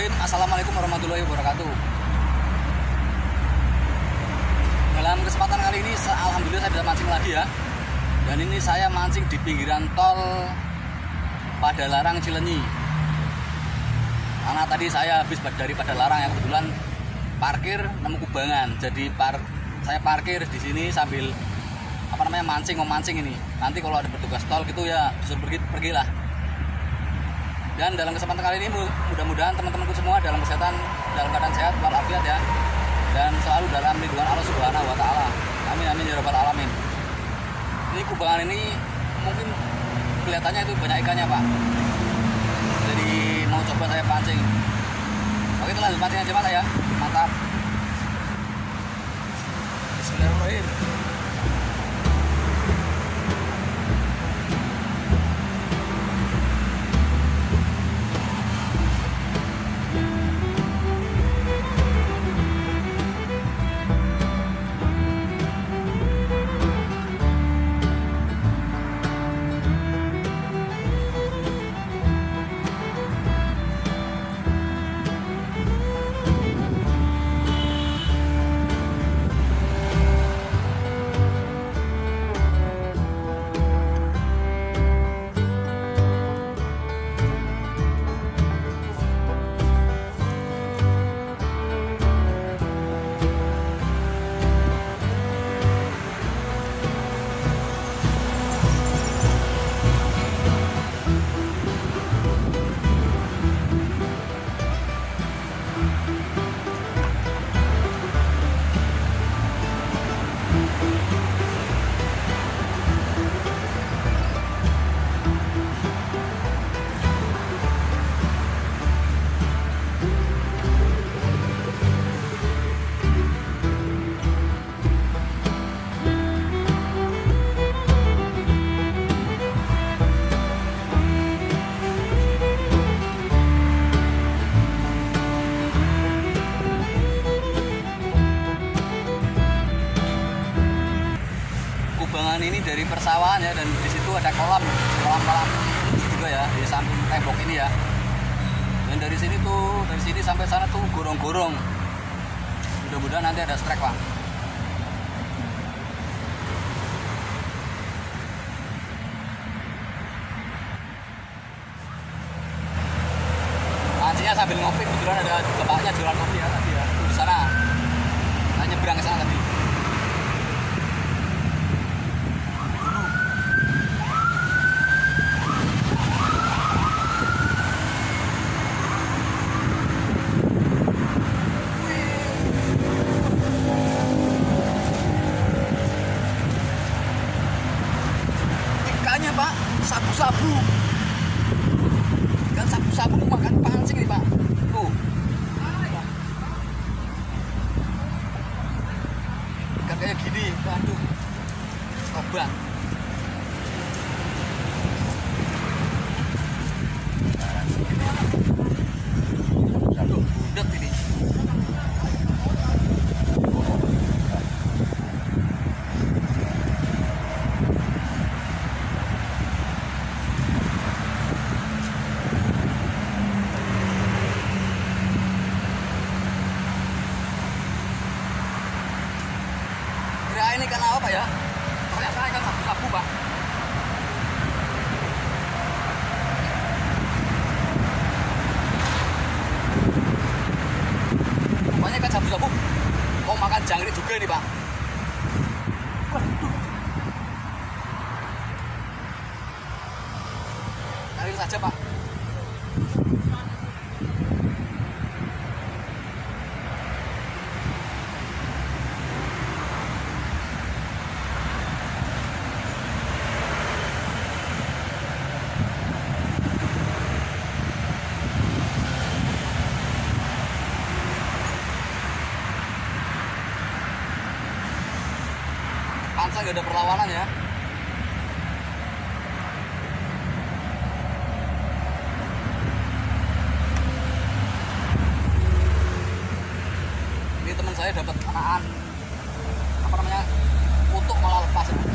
Bismillahirrahmanirrahim. Assalamualaikum warahmatullahi wabarakatuh. Dalam kesempatan kali ini, alhamdulillah saya bisa mancing lagi ya. Dan ini saya mancing di pinggiran tol Padalarang Cilenyi. Karena tadi saya habis dari Padalarang yang kebetulan parkir nemu kubangan. Jadi saya parkir di sini sambil mau mancing ini. Nanti kalau ada petugas tol gitu ya disuruh pergilah. Dan dalam kesempatan kali ini mudah-mudahan teman-temanku semua dalam keadaan sehat walafiat ya, dan selalu dalam lindungan Allah Subhanahu wa taala. Amin amin ya rabbal alamin. Ini kubangan ini mungkin kelihatannya itu banyak ikannya, Pak. Jadi mau coba saya pancing. Oke, kita lanjut pancing aja Mas ya. Mantap. Bismillahirrahmanirrahim. Kubangan ini dari persawahan ya, dan di situ ada kolam juga ya di samping tembok ini ya. Dan dari sini sampai sana tuh gorong-gorong. Mudah-mudahan nanti ada strike, Pak. Mancingnya sambil ngopi, kebetulan ada bapaknya jualan kopi ya tadi ya. Di sana. Saya nyebrang ke sana tadi. Pak, sabu-sabu. Ikan sabu-sabu makan pancing nih, Pak. Tuh. Ikan kayak gini, waduh. Coba. Aduh, budet ini. Ini ikan apa ya? Ternyata ikan sabu-sabu, Pak. Rupanya ikan sabu-sabu mau makan jangkrik juga nih, Pak. Waduh. Tarik saja, Pak. Pansa nggak ada perlawanan ya. Ini teman saya dapat anakan utuk malah lepas.